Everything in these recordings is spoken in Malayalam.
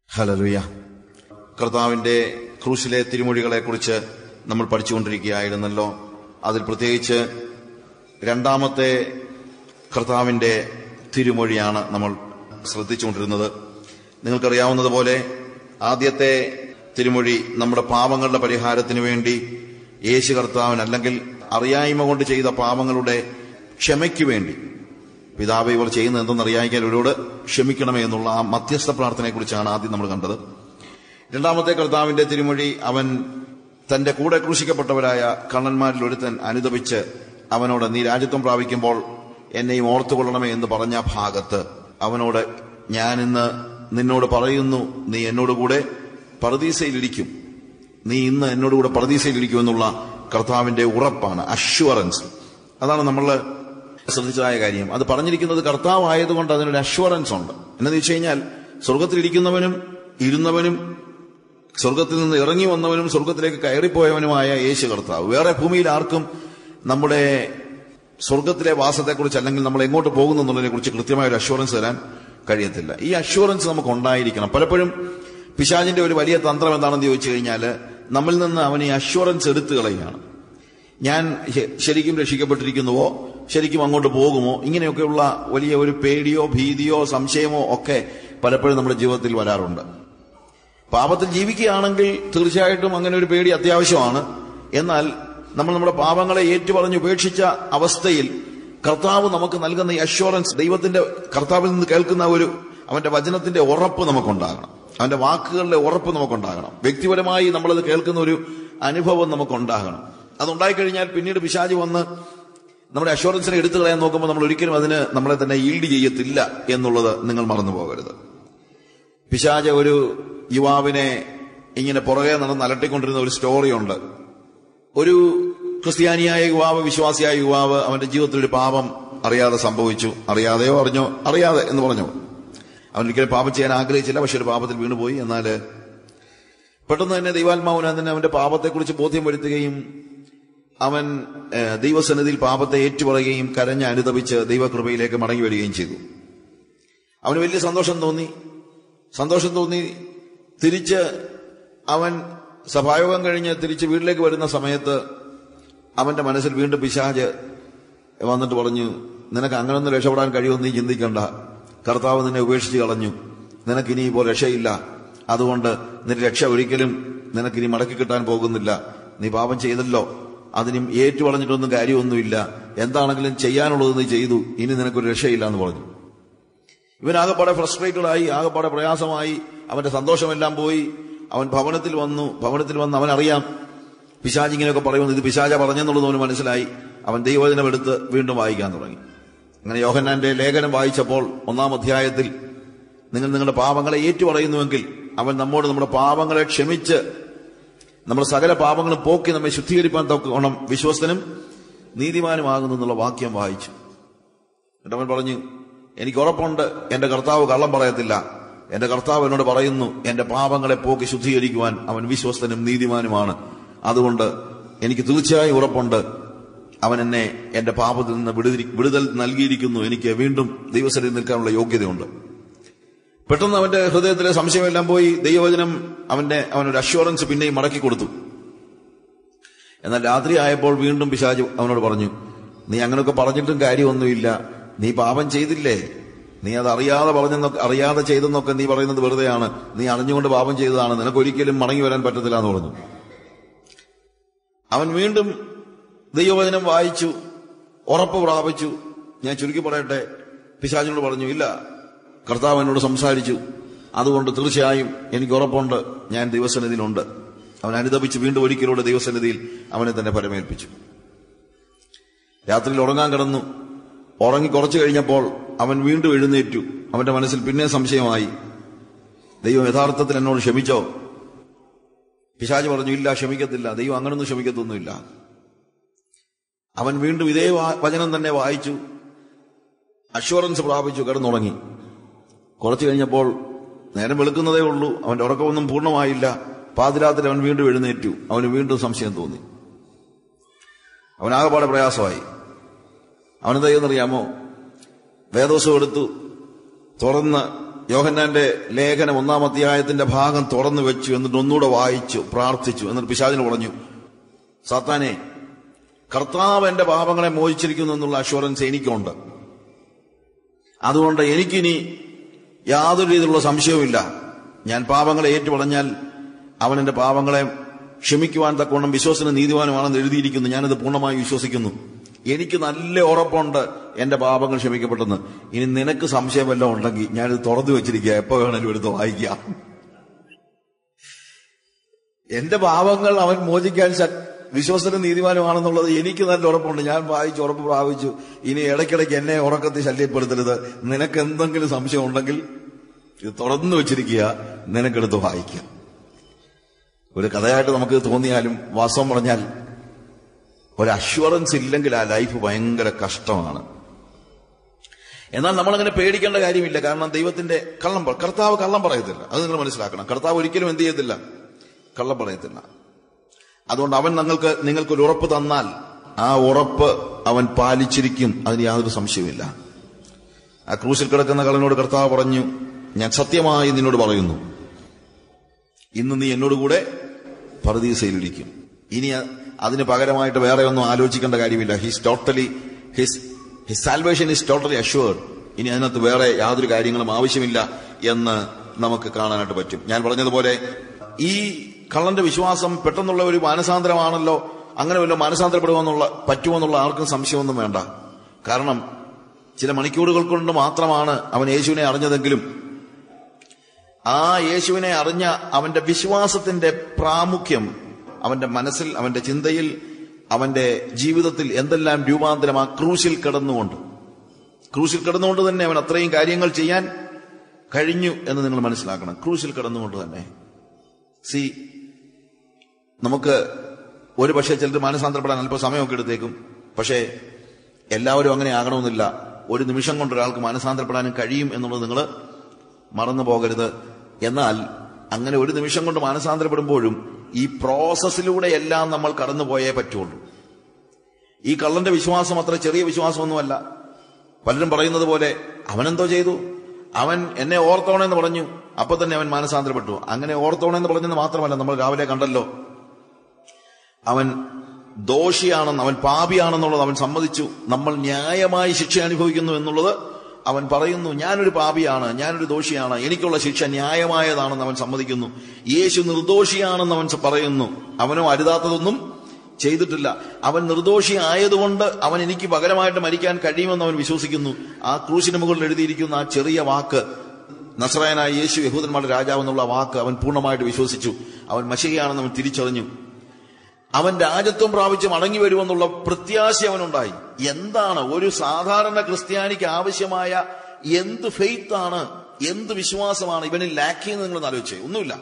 ഹല്ലേലൂയ. കർത്താവിന്റെ ക്രൂശിലെ തിരുമൊഴികളെക്കുറിച്ച് നമ്മൾ പഠിച്ചുകൊണ്ടിരിക്കുകയായിരുന്നല്ലോ. അതിൽ പ്രത്യേകിച്ച് രണ്ടാമത്തെ കർത്താവിന്റെ തിരുമൊഴിയാണ് നമ്മൾ ശ്രദ്ധിച്ചുകൊണ്ടിരുന്നത്. നിങ്ങൾക്കറിയാവുന്നതുപോലെ ആദ്യത്തെ തിരുമൊഴി നമ്മുടെ പാപങ്ങളുടെ പരിഹാരത്തിന് വേണ്ടി യേശു കർത്താവിന്, അല്ലെങ്കിൽ അറിയായ്മ കൊണ്ട് ചെയ്ത പാപങ്ങളുടെ ക്ഷമയ്ക്ക് വേണ്ടി, പിതാവേ ഇവർ ചെയ്യുന്നത് എന്തെന്നറിയാമെങ്കിൽ ഇവരോട് ക്ഷമിക്കണമേ എന്നുള്ള ആ മധ്യസ്ഥ പ്രാർത്ഥനയെക്കുറിച്ചാണ് ആദ്യം നമ്മൾ കണ്ടത്. രണ്ടാമത്തെ കർത്താവിന്റെ തിരുമൊഴി, അവൻ തന്റെ കൂടെ ക്രൂശിക്കപ്പെട്ടവരായ കള്ളന്മാരിൽ ഒരുത്തൻ അനുതപിച്ച് അവനോട് നീ രാജ്യത്വം പ്രാപിക്കുമ്പോൾ എന്നെയും ഓർത്തുകൊള്ളണമേ എന്ന് പറഞ്ഞ ഭാഗത്ത് അവനോട് ഞാനിന്ന് നിന്നോട് പറയുന്നു, നീ എന്നോടുകൂടെ പറുദീസയിലിരിക്കും, നീ ഇന്ന് എന്നോടുകൂടെ പറുദീസയിലിരിക്കും എന്നുള്ള കർത്താവിന്റെ ഉറപ്പാണ്, അഷ്വറൻസ്. അതാണ് നമ്മൾ ശ്രദ്ധിച്ചതായ കാര്യം. അത് പറഞ്ഞിരിക്കുന്നത് കർത്താവ് ആയതുകൊണ്ട് അതിനൊരു അഷ്വറൻസ് ഉണ്ട്. എന്നു വെച്ച് കഴിഞ്ഞാൽ സ്വർഗത്തിലിരിക്കുന്നവനും ഇരുന്നവനും സ്വർഗത്തിൽ നിന്ന് ഇറങ്ങി വന്നവനും സ്വർഗത്തിലേക്ക് കയറിപ്പോയവനുമായ യേശു കർത്താവ്. വേറെ ഭൂമിയിൽ ആർക്കും നമ്മുടെ സ്വർഗത്തിലെ വാസത്തെക്കുറിച്ച്, അല്ലെങ്കിൽ നമ്മൾ എങ്ങോട്ട് പോകുന്നു എന്നുള്ളതിനെ കുറിച്ച് കൃത്യമായ ഒരു അഷ്വറൻസ് തരാൻ കഴിയത്തില്ല. ഈ അഷ്വറൻസ് നമുക്ക് ഉണ്ടായിരിക്കണം. പലപ്പോഴും പിശാചിന്റെ ഒരു വലിയ തന്ത്രം എന്താണെന്ന് ചോദിച്ചു കഴിഞ്ഞാൽ, നമ്മിൽ നിന്ന് അവൻ ഈ അഷ്വറൻസ് എടുത്തു കളയുകയാണ്. ഞാൻ ശരിക്കും രക്ഷിക്കപ്പെട്ടിരിക്കുന്നുവോ, ശരിക്കും അങ്ങോട്ട് പോകുമോ, ഇങ്ങനെയൊക്കെയുള്ള വലിയ ഒരു പേടിയോ ഭീതിയോ സംശയമോ ഒക്കെ പലപ്പോഴും നമ്മുടെ ജീവിതത്തിൽ വരാറുണ്ട്. പാപത്തിൽ ജീവിക്കുകയാണെങ്കിൽ തീർച്ചയായിട്ടും അങ്ങനെ ഒരു പേടി അത്യാവശ്യമാണ്. എന്നാൽ നമ്മൾ നമ്മുടെ പാപങ്ങളെ ഏറ്റുപറഞ്ഞ് ഉപേക്ഷിച്ച അവസ്ഥയിൽ കർത്താവ് നമുക്ക് നൽകുന്ന ഈ അഷ്വറൻസ്, ദൈവത്തിന്റെ കർത്താവിൽ നിന്ന് കേൾക്കുന്ന അവന്റെ വചനത്തിന്റെ ഉറപ്പ് നമുക്കുണ്ടാകണം, അവന്റെ വാക്കുകളുടെ ഉറപ്പ് നമുക്കുണ്ടാകണം. വ്യക്തിപരമായി നമ്മളത് കേൾക്കുന്ന ഒരു അനുഭവം നമുക്കുണ്ടാകണം. അതുണ്ടായിക്കഴിഞ്ഞാൽ പിന്നീട് പിശാച് വന്ന് നമ്മുടെ അഷ്വറൻസിനെ എടുത്തു കളയാൻ നോക്കുമ്പോൾ നമ്മൾ ഒരിക്കലും അതിന് നമ്മളെ തന്നെ ഈൽഡ് ചെയ്യത്തില്ല എന്നുള്ളത് നിങ്ങൾ മറന്നു പോകരുത്. പിശാച് ഒരു യുവാവിനെ ഇങ്ങനെ പുറകെ നടന്ന് അലട്ടിക്കൊണ്ടിരുന്ന ഒരു സ്റ്റോറിയുണ്ട്. ഒരു ക്രിസ്ത്യാനിയായ യുവാവ്, വിശ്വാസിയായ യുവാവ്, അവന്റെ ജീവിതത്തിൽ ഒരു പാപം അറിയാതെ സംഭവിച്ചു. അറിയാതെയോ അറിഞ്ഞോ, അറിയാതെ എന്ന് പറഞ്ഞു. അവൻ ഒരിക്കലും പാപം ചെയ്യാൻ ആഗ്രഹിച്ചില്ല, പക്ഷെ ഒരു പാപത്തിൽ വീണുപോയി. എന്നാൽ പെട്ടെന്ന് തന്നെ ദൈവാത്മാവിനെ തന്നെ അവന്റെ പാപത്തെക്കുറിച്ച് ബോധ്യം വരുത്തുകയും അവൻ ദൈവസന്നിധിയിൽ പാപത്തെ ഏറ്റുപറയുകയും കരഞ്ഞ് അനുതപിച്ച് ദൈവകൃപയിലേക്ക് മടങ്ങി വരികയും ചെയ്തു. അവന് വലിയ സന്തോഷം തോന്നി. തിരിച്ച് അവൻ സഭായോഗം കഴിഞ്ഞ് തിരിച്ച് വീട്ടിലേക്ക് വരുന്ന സമയത്ത് അവന്റെ മനസ്സിൽ വീണ്ടും പിശാച് വന്നിട്ട് പറഞ്ഞു, നിനക്ക് അങ്ങനൊന്നും രക്ഷപ്പെടാൻ കഴിയുമെന്ന് നീ ചിന്തിക്കണ്ട, കർത്താവ് നിന്നെ ഉപേക്ഷിച്ച് കളഞ്ഞു, നിനക്കിനി ഇപ്പോൾ രക്ഷയില്ല, അതുകൊണ്ട് നിന്റെ രക്ഷ ഒരിക്കലും നിനക്കിനി മടക്കി കിട്ടാൻ പോകുന്നില്ല, നീ പാപം ചെയ്തല്ലോ, അതിനും ഏറ്റുപറഞ്ഞിട്ടൊന്നും കാര്യമൊന്നുമില്ല, എന്താണെങ്കിലും ചെയ്യാനുള്ളത് നീ ചെയ്തു, ഇനി നിനക്കൊരു രക്ഷയില്ല എന്ന് പറഞ്ഞു. ഇവൻ ആകെപ്പാടെ ഫ്രസ്ട്രേറ്റഡ് ആയി, ആകെപ്പാടെ പ്രയാസമായി, അവന്റെ സന്തോഷമെല്ലാം പോയി. അവൻ ഭവനത്തിൽ വന്ന് അവനറിയാം പിശാച് ഇങ്ങനെയൊക്കെ പറയുമെന്ന്, ഇത് പിശാച പറഞ്ഞെന്നുള്ളത് അവന് മനസ്സിലായി. അവൻ ദൈവവചനം എടുത്ത് വീണ്ടും വായിക്കാൻ തുടങ്ങി. അങ്ങനെ യോഹന്നാന്റെ ലേഖനം വായിച്ചപ്പോൾ 1-ാം അധ്യായത്തിൽ നിങ്ങൾ നിങ്ങളുടെ പാപങ്ങളെ ഏറ്റുപറയുന്നുവെങ്കിൽ അവൻ നമ്മോട് നമ്മുടെ പാപങ്ങളെ ക്ഷമിച്ച് നമ്മുടെ സകല പാപങ്ങളും പോക്കി നമ്മെ ശുദ്ധീകരിപ്പാൻ തക്കവണ്ണം വിശ്വസ്തനും നീതിമാനുമാകുന്നു എന്നുള്ള വാക്യം വായിച്ചു. എന്നിട്ട് അവൻ പറഞ്ഞു, എനിക്ക് ഉറപ്പുണ്ട് എന്റെ കർത്താവ് കള്ളം പറയത്തില്ല, എന്റെ കർത്താവ് എന്നോട് പറയുന്നു എന്റെ പാപങ്ങളെ പോക്കി ശുദ്ധീകരിക്കുവാൻ അവൻ വിശ്വസ്തനും നീതിമാനുമാണ്, അതുകൊണ്ട് എനിക്ക് തീർച്ചയായും ഉറപ്പുണ്ട് അവൻ എന്നെ എന്റെ പാപത്തിൽ നിന്ന് വിടുതൽ നൽകിയിരിക്കുന്നു, എനിക്ക് വീണ്ടും ദൈവസന്നിധിയിൽ നിൽക്കാനുള്ള യോഗ്യതയുണ്ട്. പെട്ടെന്ന് അവന്റെ ഹൃദയത്തിലെ സംശയമെല്ലാം പോയി. ദൈവവചനം അവനൊരു അഷ്വറൻസ് പിന്നെയും മടക്കി കൊടുത്തു. എന്നാൽ രാത്രി ആയപ്പോൾ വീണ്ടും പിശാച് അവനോട് പറഞ്ഞു, നീ അങ്ങനെയൊക്കെ പറഞ്ഞിട്ടും കാര്യമൊന്നുമില്ല, നീ പാപം ചെയ്തില്ലേ, നീ അത് അറിയാതെ ചെയ്തെന്നൊക്കെ നീ പറയുന്നത് വെറുതെയാണ്, നീ അറിഞ്ഞുകൊണ്ട് പാപം ചെയ്തതാണ്, നിനക്കൊരിക്കലും മടങ്ങി വരാൻ പറ്റത്തില്ല എന്ന് പറഞ്ഞു. അവൻ വീണ്ടും ദൈവവചനം വായിച്ചു, ഉറപ്പ് പ്രാപിച്ചു. ഞാൻ ചുരുക്കി പറയട്ടെ, പിശാചിനോട് പറഞ്ഞു, ഇല്ല, കർത്താവ് എന്നോട് സംസാരിച്ചു, അതുകൊണ്ട് തീർച്ചയായും എനിക്ക് ഉറപ്പുണ്ട് ഞാൻ ദൈവസന്നിധിയിലുണ്ട്. അവൻ അനുതപിച്ച് വീണ്ടും ഒരിക്കലൂടെ ദൈവസന്നിധിയിൽ അവനെ തന്നെ പരമേൽപ്പിച്ചു. രാത്രിയിൽ ഉറങ്ങാൻ കിടന്നു. ഉറങ്ങി കുറച്ചു കഴിഞ്ഞപ്പോൾ അവൻ വീണ്ടും എഴുന്നേറ്റു. അവന്റെ മനസ്സിൽ പിന്നെ സംശയമായി, ദൈവം യഥാർത്ഥത്തിൽ എന്നോട് ക്ഷമിച്ചോ? പിശാച് പറഞ്ഞു, ഇല്ല, ക്ഷമിക്കത്തില്ല, ദൈവം അങ്ങനൊന്നും ക്ഷമിക്കത്തൊന്നുമില്ല. അവൻ വീണ്ടും ഇതേ വചനം തന്നെ വായിച്ചു, അഷ്വറൻസ് പ്രാപിച്ചു, കിടന്നുറങ്ങി. കുറച്ചു കഴിഞ്ഞപ്പോൾ നേരം വെളുക്കുന്നതേ ഉള്ളൂ, അവന്റെ ഉറക്കമൊന്നും പൂർണ്ണമായില്ല. പാതിരാത്രി അവൻ വീണ്ടും എഴുന്നേറ്റു. അവന് വീണ്ടും സംശയം തോന്നി. അവനാകെപ്പാടെ പ്രയാസമായി. അവനെന്താ ചെയ്യുന്നറിയാമോ? വേദോസം എടുത്തു, തുറന്ന് യോഹന്നാന്റെ ലേഖനം 1-ാം അധ്യായത്തിന്റെ ഭാഗം തുറന്നു വെച്ചു. എന്നിട്ട് ഒന്നുകൂടെ വായിച്ചു, പ്രാർത്ഥിച്ചു. എന്നിട്ട് പിശാചിന് പറഞ്ഞു, സാത്താനെ, കർത്താവ് എന്റെ പാപങ്ങളെ മോചിച്ചിരിക്കുന്നു എന്നുള്ള അഷ്വറൻസ് എനിക്കുണ്ട്. അതുകൊണ്ട് എനിക്കിനി യാതൊരു രീതിയിലുള്ള സംശയവുമില്ല. ഞാൻ പാപങ്ങളെ ഏറ്റുപറഞ്ഞാൽ അവൻ എന്റെ പാപങ്ങളെ ക്ഷമിക്കുവാൻ തക്കവണ്ണം വിശ്വസന നീതിവാനുമാണെന്ന് എഴുതിയിരിക്കുന്നു. ഞാനത് പൂർണ്ണമായി വിശ്വസിക്കുന്നു. എനിക്ക് നല്ല ഉറപ്പുണ്ട് എന്റെ പാപങ്ങൾ ക്ഷമിക്കപ്പെട്ടെന്ന്. ഇനി നിനക്ക് സംശയം വല്ലതും ഉണ്ടെങ്കിൽ ഞാനിത് തുറന്നു വെച്ചിരിക്കുക, എപ്പോ വേണേലും എടുത്ത് വായിക്കാം. എന്റെ പാപങ്ങൾ അവൻ മോചിക്കാൻ വിശ്വസന നീതിമാനുമാണെന്നുള്ളത് എനിക്ക് നല്ല ഉറപ്പുണ്ട്. ഞാൻ വായിച്ചു, ഉറപ്പ് പ്രാപിച്ചു. ഇനി ഇടയ്ക്കിടയ്ക്ക് എന്നെ ഉറക്കത്തിൽ ശല്യപ്പെടുത്തരുത്. നിനക്ക് എന്തെങ്കിലും സംശയം ഉണ്ടെങ്കിൽ ഇത് തുറന്നു വെച്ചിരിക്കുക, നിനക്കെടുത്ത് വായിക്കാം. ഒരു കഥയായിട്ട് നമുക്ക് തോന്നിയാലും വാസ്തവം പറഞ്ഞാൽ ഒരു അഷ്വറൻസ് ഇല്ലെങ്കിൽ ആ ലൈഫ് ഭയങ്കര കഷ്ടമാണ്. എന്നാൽ നമ്മളങ്ങനെ പേടിക്കേണ്ട കാര്യമില്ല. കാരണം ദൈവത്തിന്റെ കർത്താവ് കള്ളം പറയത്തില്ല. അത് നിങ്ങൾ മനസ്സിലാക്കണം. കർത്താവ് ഒരിക്കലും എന്ത് ചെയ്യത്തില്ല? കള്ളം പറയത്തില്ല. അതുകൊണ്ട് അവൻ നിങ്ങൾക്കൊരു ഉറപ്പ് തന്നാൽ ആ ഉറപ്പ് അവൻ പാലിച്ചിരിക്കും. അതിന് യാതൊരു സംശയമില്ല. ആ ക്രൂശിൽ കിടക്കുന്ന കള്ളനോട് കർത്താവ് പറഞ്ഞു, ഞാൻ സത്യമായി നിന്നോട് പറയുന്നു, ഇന്ന് നീ എന്നോടുകൂടെ പറുദീസയിലിരിക്കും. ഇനി അതിന് പകരമായിട്ട് വേറെ ഒന്നും ആലോചിക്കേണ്ട കാര്യമില്ല. His salvation is totally assured. ഇനി അതിനകത്ത് വേറെ യാതൊരു കാര്യങ്ങളും ആവശ്യമില്ല എന്ന് നമുക്ക് കാണാനായിട്ട് പറ്റും. ഞാൻ പറഞ്ഞതുപോലെ ഈ കള്ളന്റെ വിശ്വാസം പെട്ടെന്നുള്ള ഒരു മാനസാന്തരമാണല്ലോ. അങ്ങനെ വല്ല പറ്റുമെന്നുള്ള ആർക്കും സംശയമൊന്നും വേണ്ട. കാരണം ചില മണിക്കൂറുകൾ കൊണ്ട് മാത്രമാണ് അവൻ യേശുവിനെ അറിഞ്ഞതെങ്കിലും ആ യേശുവിനെ അറിഞ്ഞ അവന്റെ വിശ്വാസത്തിന്റെ പ്രാമുഖ്യം അവന്റെ മനസ്സിൽ, അവന്റെ ചിന്തയിൽ, അവന്റെ ജീവിതത്തിൽ എന്തെല്ലാം രൂപാന്തരം ആ ക്രൂശിൽ കിടന്നുകൊണ്ട് തന്നെ അവൻ അത്രയും കാര്യങ്ങൾ ചെയ്യാൻ കഴിഞ്ഞു എന്ന് നിങ്ങൾ മനസ്സിലാക്കണം. ക്രൂശിൽ കിടന്നുകൊണ്ട് തന്നെ. നമുക്ക് ഒരു പക്ഷേ ചിലർ മാനസാന്തരപ്പെടാൻ അല്പം സമയമൊക്കെ എടുത്തേക്കും. പക്ഷേ എല്ലാവരും അങ്ങനെ ആകണമെന്നില്ല. ഒരു നിമിഷം കൊണ്ട് ഒരാൾക്ക് മാനസാന്തരപ്പെടാനും കഴിയും എന്നുള്ളത് നിങ്ങൾ മറന്നു പോകരുത്. എന്നാൽ അങ്ങനെ ഒരു നിമിഷം കൊണ്ട് മാനസാന്തരപ്പെടുമ്പോഴും ഈ പ്രോസസ്സിലൂടെ എല്ലാം നമ്മൾ കടന്നുപോയേ പറ്റുള്ളൂ. ഈ കള്ളന്റെ വിശ്വാസം അത്ര ചെറിയ വിശ്വാസമൊന്നുമല്ല. പലരും പറയുന്നത് പോലെ അവനെന്തോ ചെയ്തു, അവൻ എന്നെ ഓർത്തോണെന്ന് പറഞ്ഞു, അപ്പൊ തന്നെ അവൻ മാനസാന്തരപ്പെട്ടു. അങ്ങനെ ഓർത്തോണെന്ന് പറഞ്ഞെന്ന് മാത്രമല്ല, നമ്മൾ രാവിലെ കണ്ടല്ലോ, അവൻ ദോഷിയാണെന്ന്, അവൻ പാപിയാണെന്നുള്ളത് അവൻ സമ്മതിച്ചു. നമ്മൾ ന്യായമായി ശിക്ഷ അനുഭവിക്കുന്നു എന്നുള്ളത് അവൻ പറയുന്നു. ഞാനൊരു പാപിയാണ്, ഞാനൊരു ദോഷിയാണ്, എനിക്കുള്ള ശിക്ഷ ന്യായമായതാണെന്ന് അവൻ സമ്മതിക്കുന്നു. യേശു നിർദോഷിയാണെന്ന് അവൻ പറയുന്നു. അവനോ അരുതാത്തതൊന്നും ചെയ്തിട്ടില്ല. അവൻ നിർദോഷി ആയതുകൊണ്ട് അവൻ എനിക്ക് പകരമായിട്ട് മരിക്കാൻ കഴിയുമെന്ന് അവൻ വിശ്വസിക്കുന്നു. ആ ക്രൂശിന് മുകളിൽ എഴുതിയിരിക്കുന്ന ആ ചെറിയ വാക്ക്, നസറായനായ യേശു യഹൂദന്മാരുടെ രാജാവ് എന്നുള്ള വാക്ക് അവൻ പൂർണ്ണമായിട്ട് വിശ്വസിച്ചു. അവൻ മശിഹയാണെന്ന് അവൻ തിരിച്ചറിഞ്ഞു. അവൻ രാജത്വം പ്രാപിച്ച് മടങ്ങി വരുമെന്നുള്ള പ്രത്യാശ അവനുണ്ടായി. എന്താണ് ഒരു സാധാരണ ക്രിസ്ത്യാനിക്ക് ആവശ്യമായ എന്ത് ഫെയ്ത്താണ്, എന്ത് വിശ്വാസമാണ് ഇവനിൽ ലാക്കിയെന്ന് നിങ്ങൾ ആലോചിച്ചേ? ഒന്നുമില്ല.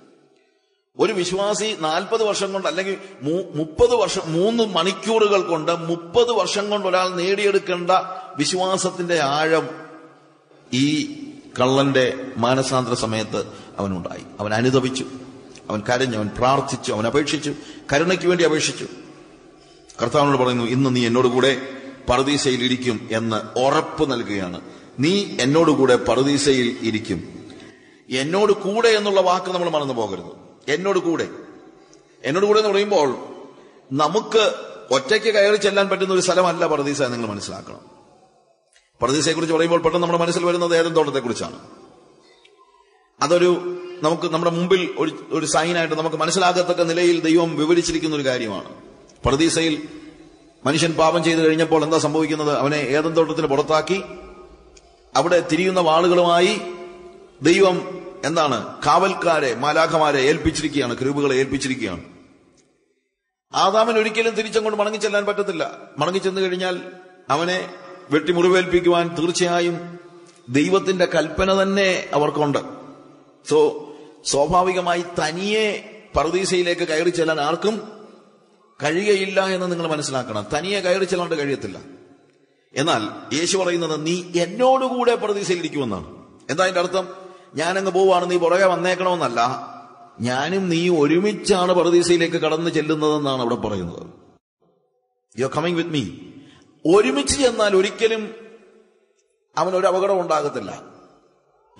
ഒരു വിശ്വാസി 40 വർഷം കൊണ്ട്, അല്ലെങ്കിൽ 30 വർഷം, 3 മണിക്കൂറുകൾ കൊണ്ട് 30 വർഷം കൊണ്ട് ഒരാൾ നേടിയെടുക്കേണ്ട വിശ്വാസത്തിന്റെ ആഴം ഈ കള്ളന്റെ മാനസാന്തര സമയത്ത് അവനുണ്ടായി. അവൻ അനുതപിച്ചു, അവൻ കരഞ്ഞു, അവൻ പ്രാർത്ഥിച്ചു, അവൻ അപേക്ഷിച്ചു, കരുണയ്ക്ക് വേണ്ടി അപേക്ഷിച്ചു. കർത്താവിനോട് പറയുന്നു, ഇന്ന് നീ എന്നോടുകൂടെ പറുദീസയിൽ ഇരിക്കും എന്ന് ഉറപ്പ് നൽകുകയാണ്. നീ എന്നോടുകൂടെ പറുദീസയിൽ ഇരിക്കും. എന്നോട് കൂടെ എന്നുള്ള വാക്ക് നമ്മൾ മറന്നു പോകരുത്. എന്നോട് കൂടെ എന്ന് പറയുമ്പോൾ നമുക്ക് ഒറ്റയ്ക്ക് കയറി ചെല്ലാൻ പറ്റുന്ന ഒരു സ്ഥലമല്ല പറുദീസ. നിങ്ങൾ മനസ്സിലാക്കണം. പറുദീസയെ കുറിച്ച് പറയുമ്പോൾ പെട്ടെന്ന് നമ്മുടെ മനസ്സിൽ വരുന്നത് ഏദൻ തോട്ടത്തെക്കുറിച്ചാണ്. അതൊരു നമുക്ക് നമ്മുടെ മുമ്പിൽ ഒരു സൈനായിട്ട് നമുക്ക് മനസ്സിലാകത്തക്ക നിലയിൽ ദൈവം വിവരിച്ചിരിക്കുന്ന ഒരു കാര്യമാണ്. പറുദീസയിൽ മനുഷ്യൻ പാപം ചെയ്തു കഴിഞ്ഞപ്പോൾ എന്താ സംഭവിക്കുന്നത്? അവനെ ഏദൻ തോട്ടത്തിന് പുറത്താക്കി അവിടെ തിരിയുന്ന വാളുകളുമായി ദൈവം എന്താണ് കാവൽക്കാരെ, മാലാഖമാരെ ഏൽപ്പിച്ചിരിക്കുകയാണ്, കെരൂബുകളെ ഏൽപ്പിച്ചിരിക്കുകയാണ്. ആദാമിന് ഒരിക്കലും തിരിച്ചങ്ങോട്ട് മടങ്ങിച്ചെല്ലാൻ പറ്റത്തില്ല. മടങ്ങിച്ചെന്നു കഴിഞ്ഞാൽ അവനെ വെട്ടിമുറിവേൽപ്പിക്കുവാൻ തീർച്ചയായും ദൈവത്തിന്റെ കൽപ്പന തന്നെ അവർക്കുണ്ട്. സ്വാഭാവികമായി തനിയെ പറുദീസയിലേക്ക് കയറി ചെല്ലാൻ ആർക്കും കഴിയുകയില്ല എന്ന് നിങ്ങൾ മനസ്സിലാക്കണം. തനിയെ കയറി ചെല്ലാണ്ട് കഴിയത്തില്ല. എന്നാൽ യേശു പറയുന്നത് നീ എന്നോടുകൂടെ പറുദീസയിൽ ഇരിക്കുമെന്നാണ്. എന്താ അതിന്റെ അർത്ഥം? ഞാനങ്ങ് പോവാണ്, നീ പുറകെ വന്നേക്കണമെന്നല്ല, ഞാനും നീ ഒരുമിച്ചാണ് പറുദീസയിലേക്ക് കടന്നു ചെല്ലുന്നതെന്നാണ് അവിടെ പറയുന്നത്. You are coming with me. ഒരുമിച്ച് ചെന്നാൽ ഒരിക്കലും അവനൊരു അപകടം ഉണ്ടാകത്തില്ല.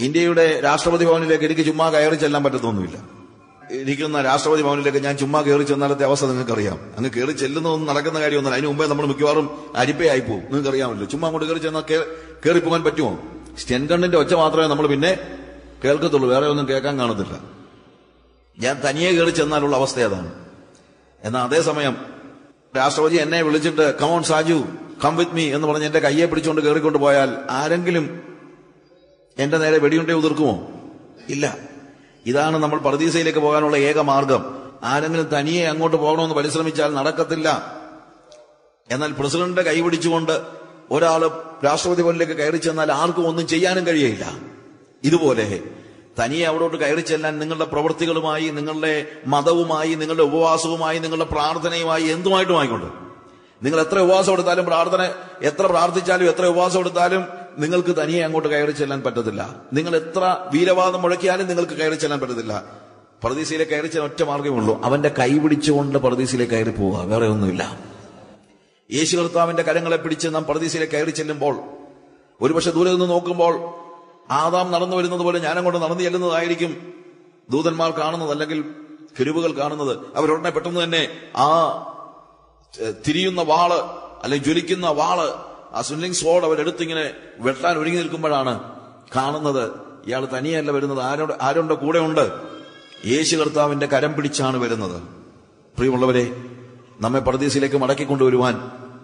ഇന്ത്യയുടെ രാഷ്ട്രപതി ഭവനിലേക്ക് എനിക്ക് ചുമ്മാ കയറി ചെല്ലാൻ പറ്റത്തൊന്നുമില്ല. ഇരിക്കുന്ന രാഷ്ട്രപതി ഭവനിലേക്ക് ഞാൻ ചുമ്മാ കയറി ചെന്നാലത്തെ അവസ്ഥ നിങ്ങൾക്കറിയാം. അങ്ങ് കയറി ചെല്ലുന്നതൊന്നും നടക്കുന്ന കാര്യമൊന്നുമല്ല. അതിന് മുമ്പേ നമ്മൾ മിക്കവാറും അരിപ്പയായി പോകും. നിങ്ങൾക്കറിയാമല്ലോ. ചുമ്മാ അങ്ങോട്ട് കയറി ചെന്നാൽ കയറിപ്പോകാൻ പറ്റുമോ? സ്റ്റെൻഗണ്ണിന്റെ ഒച്ച മാത്രമേ നമ്മൾ പിന്നെ കേൾക്കത്തുള്ളൂ, വേറെ ഒന്നും കേൾക്കാൻ കാണത്തില്ല. ഞാൻ തനിയെ കയറി ചെന്നാലുള്ള അവസ്ഥ അതാണ്. എന്നാൽ അതേസമയം രാഷ്ട്രപതി എന്നെ വിളിച്ചിട്ട് come on Saju, come with me എന്ന് പറഞ്ഞ് എന്റെ കയ്യെ പിടിച്ചുകൊണ്ട് കയറിക്കൊണ്ട് പോയാൽ ആരെങ്കിലും എന്റെ നേരെ വെടിയുണ്ടേ ഉതിർക്കുമോ? ഇല്ല. ഇതാണ് നമ്മൾ പറുദീസയിലേക്ക് പോകാനുള്ള ഏക മാർഗം. ആരെങ്കിലും തനിയെ അങ്ങോട്ട് പോകണമെന്ന് പരിശ്രമിച്ചാൽ നടക്കത്തില്ല. എന്നാൽ പ്രസിഡന്റിന്റെ കൈ പിടിച്ചുകൊണ്ട് ഒരാൾ രാഷ്ട്രപതി ഭവനിലേക്ക് കയറി ചെന്നാൽ ആർക്കും ഒന്നും ചെയ്യാനും കഴിയില്ല. ഇതുപോലെ തനിയെ അവിടോട്ട് കയറി ചെല്ലാൻ നിങ്ങളുടെ പ്രവൃത്തികളുമായി, നിങ്ങളുടെ മതവുമായി, നിങ്ങളുടെ ഉപവാസവുമായി, നിങ്ങളുടെ പ്രാർത്ഥനയുമായി, എന്തുമായിട്ടുമായിക്കൊണ്ട് നിങ്ങൾ എത്ര ഉപവാസം എടുത്താലും എത്ര പ്രാർത്ഥിച്ചാലും എത്ര ഉപവാസം എടുത്താലും നിങ്ങൾക്ക് തനിയെ അങ്ങോട്ട് കയറി ചെല്ലാൻ പറ്റത്തില്ല. നിങ്ങൾ എത്ര വീരവാദം മുഴക്കിയാലും നിങ്ങൾക്ക് കയറി ചെല്ലാൻ പറ്റത്തില്ല. പറുദീസയിലേക്ക് കയറി ചെല്ലാൻ ഒറ്റ മാർഗ്ഗമേ ഉള്ളൂ, അവന്റെ കൈ പിടിച്ചുകൊണ്ട് പറുദീസയിലേക്ക് കയറി പോവുക, വേറെ ഒന്നുമില്ല. യേശു കർത്താവിന്റെ കരങ്ങളെ പിടിച്ച് നാം പറുദീസയിലേക്ക് കയറി ചെല്ലുമ്പോൾ ഒരുപക്ഷെ ദൂരെ നിന്ന് നോക്കുമ്പോൾ ആദാം നടന്നു വരുന്നത് പോലെ ഞാനങ്ങോട്ട് നടന്നു ചെല്ലുന്നതായിരിക്കും ദൂതന്മാർ കാണുന്നത്, അല്ലെങ്കിൽ കെരൂബുകൾ കാണുന്നത്. അവരുടനെ പെട്ടെന്ന് തന്നെ ആ തിരിയുന്ന വാള് അല്ലെങ്കിൽ ജ്വലിക്കുന്ന വാള്, ആ സ്വില്ലിംഗ് സ്വോർഡ് അവരെടുത്തിങ്ങനെ വെട്ടാൻ ഒരുങ്ങി നിൽക്കുമ്പോഴാണ് കാണുന്നത് ഇയാൾ തനിയല്ല വരുന്നത്, ആരുടെ കൂടെ ഉണ്ട്? യേശു കർത്താവിന്റെ കരം പിടിച്ചാണ് വരുന്നത്. പ്രിയമുള്ളവരെ, നമ്മെ പറുദീസയിലേക്ക് മടക്കിക്കൊണ്ടുവരുവാൻ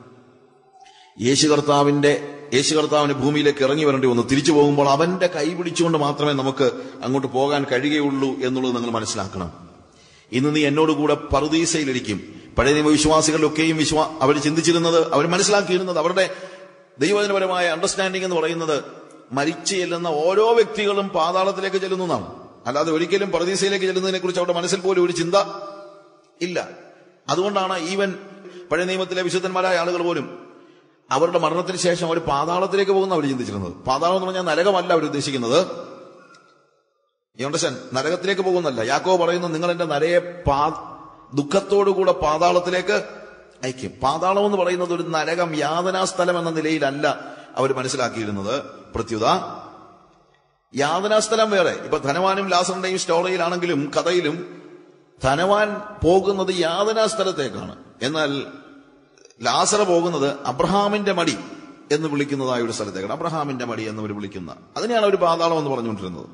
യേശു കർത്താവിന് ഭൂമിയിലേക്ക് ഇറങ്ങി വരേണ്ടി വന്നു. തിരിച്ചു പോകുമ്പോൾ അവന്റെ കൈ പിടിച്ചുകൊണ്ട് മാത്രമേ നമുക്ക് അങ്ങോട്ട് പോകാൻ കഴിയുകയുള്ളൂ എന്നുള്ളത് നിങ്ങൾ മനസ്സിലാക്കണം. ഇന്ന് നീ എന്നോടുകൂടെ പറുദീസയിലിരിക്കും. പഴയ നിയമ വിശ്വാസികളിലൊക്കെയും അവർ ചിന്തിച്ചിരുന്നത്, അവർ മനസ്സിലാക്കിയിരുന്നത്, അവരുടെ ദൈവജനപരമായ അണ്ടർസ്റ്റാൻഡിംഗ് എന്ന് പറയുന്നത് മരിച്ചു ചെല്ലുന്ന ഓരോ വ്യക്തികളും പാതാളത്തിലേക്ക് ചെല്ലുന്നതാണ്. അല്ലാതെ ഒരിക്കലും പറുദീസയിലേക്ക് ചെല്ലുന്നതിനെ കുറിച്ച് അവരുടെ മനസ്സിൽ പോലും ഒരു ചിന്ത ഇല്ല. അതുകൊണ്ടാണ് ഈവൻ പഴയ നിയമത്തിലെ വിശുദ്ധന്മാരായ ആളുകൾ പോലും അവരുടെ മരണത്തിന് ശേഷം അവർ പാതാളത്തിലേക്ക് പോകുന്ന അവർ ചിന്തിച്ചിരുന്നത്. പാതാളം എന്ന് പറഞ്ഞാൽ നരകമല്ല അവർ ഉദ്ദേശിക്കുന്നത്. നരകത്തിലേക്ക് പോകുന്നല്ല. യാക്കോബ് പറയുന്നു, നിങ്ങൾ എന്റെ നരയെ ദുഃഖത്തോടുകൂടെ പാതാളത്തിലേക്ക് അയക്കും. പാതാളം എന്ന് പറയുന്നത് ഒരു നരകം, യാതനാസ്ഥലം എന്ന നിലയിലല്ല അവർ മനസ്സിലാക്കിയിരുന്നത്. പ്രത്യുത യാതനാസ്ഥലം വേറെ. ഇപ്പൊ ധനവാനും ലാസറിന്റെയും സ്റ്റോറിയിലാണെങ്കിലും കഥയിലും ധനവാൻ പോകുന്നത് യാതനാസ്ഥലത്തേക്കാണ്. എന്നാൽ ലാസർ പോകുന്നത് അബ്രഹാമിന്റെ മടി എന്ന് വിളിക്കുന്നതായ ഒരു സ്ഥലത്തേക്കാണ്. അബ്രഹാമിന്റെ മടി എന്നവർ വിളിക്കുന്ന അതിനെയാണ് അവർ പാതാളം എന്ന് പറഞ്ഞുകൊണ്ടിരുന്നത്.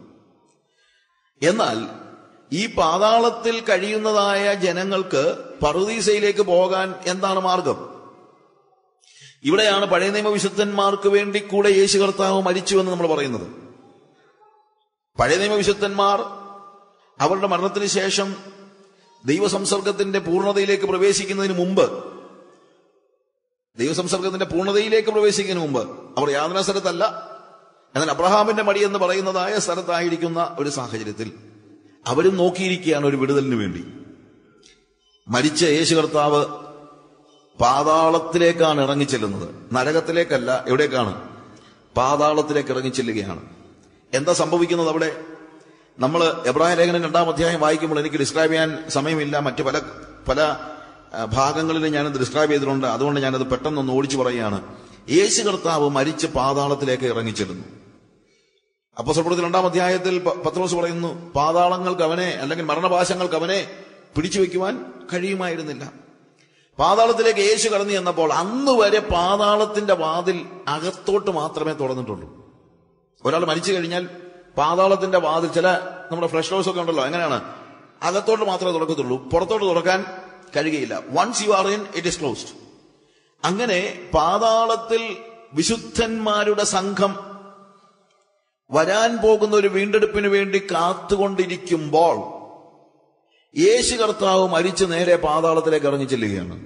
എന്നാൽ ഈ പാതാളത്തിൽ കഴിയുന്നതായ ജനങ്ങൾക്ക് പറുദീസയിലേക്ക് പോകാൻ എന്താണ് മാർഗം? ഇവിടെയാണ് പഴയ നിയമ വിശുദ്ധന്മാർക്ക് വേണ്ടി കൂടെ യേശു കർത്താവ് മരിച്ചു എന്ന് നമ്മൾ പറയുന്നത്. പഴയ നിയമ വിശുദ്ധന്മാർ അവരുടെ മരണത്തിന് ശേഷം ദൈവസംസർഗത്തിന്റെ പൂർണ്ണതയിലേക്ക് പ്രവേശിക്കുന്നതിന് മുമ്പ് അവർ യാതനാ സ്ഥലത്തല്ല, എന്നാൽ അബ്രഹാമിന്റെ മടി എന്ന് പറയുന്നതായ സ്ഥലത്തായിരിക്കുന്ന ഒരു സാഹചര്യത്തിൽ അവരും നോക്കിയിരിക്കുകയാണ് ഒരു വിടുതലിന് വേണ്ടി. മരിച്ച യേശു കർത്താവ് പാതാളത്തിലേക്കാണ് ഇറങ്ങിച്ചെല്ലുന്നത്, നരകത്തിലേക്കല്ല. എവിടേക്കാണ്? പാതാളത്തിലേക്ക് ഇറങ്ങിച്ചെല്ലുകയാണ്. എന്താ സംഭവിക്കുന്നത് അവിടെ? നമ്മൾ എബ്രായ ലേഖനം 2-ാം അധ്യായം വായിക്കുമ്പോൾ എനിക്ക് ഡിസ്ക്രൈബ് ചെയ്യാൻ സമയമില്ല. മറ്റു പല ഭാഗങ്ങളിൽ ഞാനത് ഡിസ്ക്രൈബ് ചെയ്തിട്ടുണ്ട്. അതുകൊണ്ട് ഞാനത് പെട്ടെന്നൊന്ന് ഓടിച്ചു പറയുകയാണ്. യേശു കർത്താവ് മരിച്ച് പാതാളത്തിലേക്ക് ഇറങ്ങിച്ചെല്ലുന്നു. അപ്പോസ്തലപ്രവൃത്തി 2-ാം അധ്യായത്തിൽ പത്രോസ് പറയുന്നു, പാതാളങ്ങൾക്ക് അവനെ, അല്ലെങ്കിൽ മരണപാശങ്ങൾക്ക് അവനെ പിടിച്ചു വെക്കുവാൻ കഴിയുമായിരുന്നില്ല. പാതാളത്തിലേക്ക് യേശു കടന്നു ചെന്നപ്പോൾ അന്ന് വരെ പാതാളത്തിന്റെ വാതിൽ അകത്തോട്ട് മാത്രമേ തുറന്നിട്ടുള്ളൂ. ഒരാൾ മരിച്ചു കഴിഞ്ഞാൽ പാതാളത്തിന്റെ വാതിൽ, ചില നമ്മുടെ ഫ്ലഷ് ഹൗസ് ഒക്കെ ഉണ്ടല്ലോ, എങ്ങനെയാണ്? അകത്തോട്ട് മാത്രമേ തുറക്കത്തുള്ളൂ, പുറത്തോട്ട് തുറക്കാൻ കഴിയുകയില്ല. Once you are in, it is closed. അങ്ങനെ പാതാളത്തിൽ വിശുദ്ധന്മാരുടെ സംഘം വരാൻ പോകുന്ന ഒരു വീണ്ടെടുപ്പിന് വേണ്ടി കാത്തുകൊണ്ടിരിക്കുമ്പോൾ യേശു കർത്താവ് മരിച്ച് നേരെ പാതാളത്തിലേക്ക് ഇറങ്ങി ചെല്ലുകയാണ്.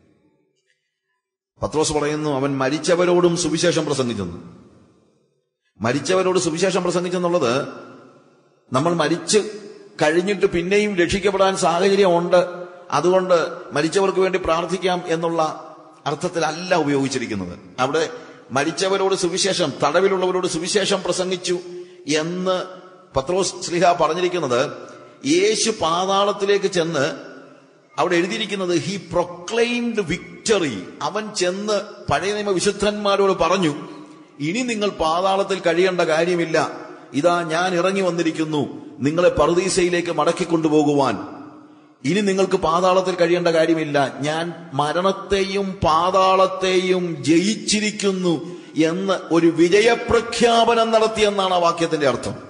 പത്രോസ് പറയുന്നു, അവൻ മരിച്ചവരോടും സുവിശേഷം പ്രസംഗിച്ചെന്ന്. മരിച്ചവരോട് സുവിശേഷം പ്രസംഗിച്ചെന്നുള്ളത്, നമ്മൾ മരിച്ച് കഴിഞ്ഞിട്ട് പിന്നെയും രക്ഷിക്കപ്പെടാൻ സാഹചര്യമുണ്ട്, അതുകൊണ്ട് മരിച്ചവർക്ക് വേണ്ടി പ്രാർത്ഥിക്കാം എന്നുള്ള അർത്ഥത്തിലല്ല ഉപയോഗിച്ചിരിക്കുന്നത്. അവിടെ മരിച്ചവരോട് സുവിശേഷം, തടവിലുള്ളവരോട് സുവിശേഷം പ്രസംഗിച്ചു എന്ന് പത്രോസ് ശ്ലീഹ പറഞ്ഞിരിക്കുന്നത്, യേശു പാതാളത്തിലേക്ക് ചെന്ന് അവിടെ എഴുതിയിരിക്കുന്നത് ഹി പ്രൊക്ലെയിംഡ് വിക്ടറി. അവൻ ചെന്ന് പഴയ നിയമ വിശുദ്ധന്മാരോട് പറഞ്ഞു, ഇനി നിങ്ങൾ പാതാളത്തിൽ കഴിയേണ്ട കാര്യമില്ല, ഇതാ ഞാൻ ഇറങ്ങി വന്നിരിക്കുന്നു നിങ്ങളെ പറുദീസയിലേക്ക് മടക്കിക്കൊണ്ടുപോകുവാൻ. ഇനി നിങ്ങൾക്ക് പാതാളത്തിൽ കഴിയേണ്ട കാര്യമില്ല, ഞാൻ മരണത്തെയും പാതാളത്തെയും ജയിച്ചിരിക്കുന്നു എന്ന് ഒരു വിജയപ്രഖ്യാപനം നടത്തിയെന്നാണ് ആ വാക്യത്തിന്റെ അർത്ഥം.